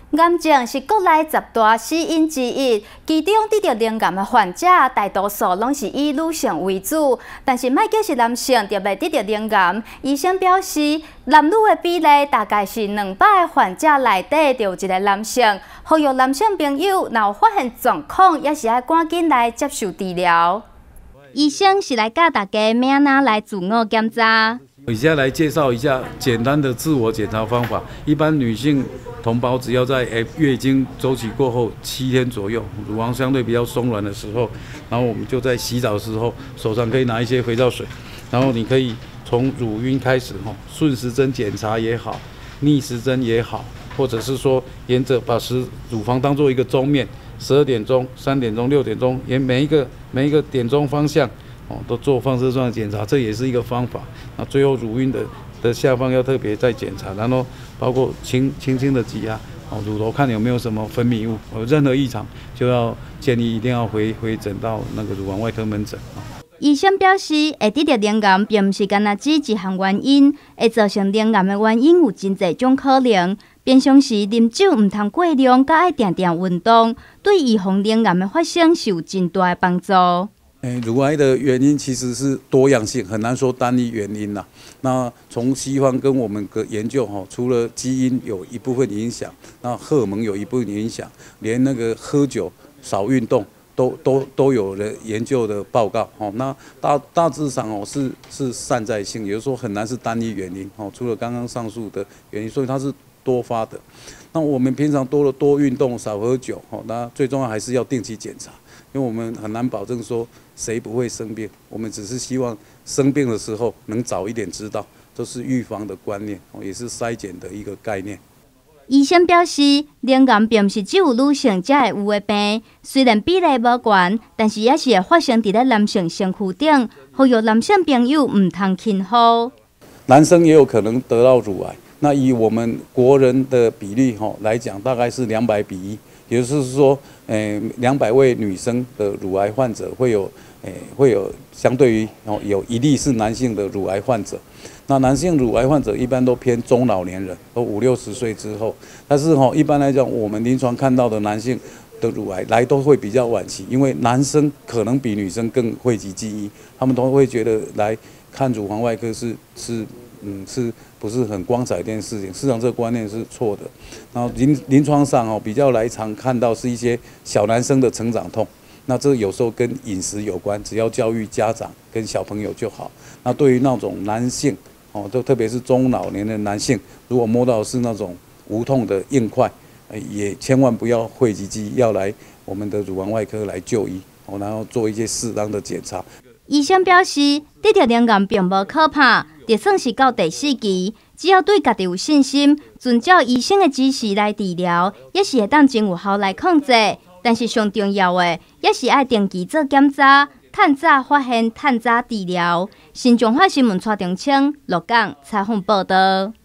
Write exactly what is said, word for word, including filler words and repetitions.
癌症是国内十大死因之一，其中得着灵癌的患者，大多数拢是以女性为主。但是，莫叫是男性就袂得着灵癌。医生表示，男女的比例大概是两百个患者内底就有一个男性。呼吁男性朋友，若有发现状况，也是要赶紧来接受治疗。医生是来教大家要哪来自我检查。 以下来介绍一下简单的自我检查方法。一般女性同胞只要在诶月经周期过后七天左右，乳房相对比较松软的时候，然后我们就在洗澡的时候，手上可以拿一些肥皂水，然后你可以从乳晕开始吼，顺时针检查也好，逆时针也好，或者是说沿着把时乳房当做一个钟面，十二点钟、三点钟、六点钟，沿每一个每一个点钟方向。哦，都做放射状的检查，这也是一个方法。那最后乳晕的的下方要特别再检查，然后包括轻轻轻的挤压，哦，乳头看有没有什么分泌物，有任何异常就要建议一定要回回诊到那个乳房外科门诊。 医生表示，会得着灵癌并不是干那只一项原因，会造成灵癌的原因有真侪种可能。平常时啉酒唔通过量，甲爱定定运动，对预防灵癌的发生是有真大的帮助。 诶，乳癌的原因其实是多样性，很难说单一原因啦。那从西方跟我们的研究哈，除了基因有一部分影响，那荷尔蒙有一部分影响，连那个喝酒、少运动都都都有了研究的报告。哦，那大大致上哦是是散在性，也就是说很难是单一原因。哦，除了刚刚上述的原因，所以它是多发的。那我们平常多了多运动、少喝酒，哦，那最重要还是要定期检查。因为我们很难保证说谁不会生病，我们只是希望生病的时候能早一点知道，这是预防的观念，也是筛检的一个概念。 医生表示，灵癌并不是只有女性才会有的病，虽然比例无悬，但是也是会发生在咧男性身躯顶，呼吁男性朋友唔通轻忽。 男生也有可能得到乳癌，那以我们国人的比例吼来讲，大概是两百比一。也就是说，诶，两百位女生的乳癌患者会有，诶，会有相对于哦，有一例是男性的乳癌患者。那男性乳癌患者一般都偏中老年人，都五六十岁之后。但是哈，一般来讲，我们临床看到的男性的乳癌来都会比较晚期，因为男生可能比女生更讳疾忌医，他们都会觉得来看乳房外科是是。嗯，是不是很光彩一件事情？事实上，这个观念是错的。然后临临床上哦，比较来常看到是一些小男生的成长痛，那这有时候跟饮食有关，只要教育家长跟小朋友就好。那对于那种男性哦，就特别是中老年的男性，如果摸到是那种无痛的硬块，也千万不要讳疾忌医，要来我们的乳房外科来就医哦，然后做一些适当的检查。 医生表示，得着灵癌并无可怕，就算是到第四期，只要对家己有信心，遵照医生的指示来治疗，也是会当真有效来控制。但是上重要的，也是爱定期做检查，趁早发现，趁早治疗。新中华新闻蔡长青、鹿港采访报道。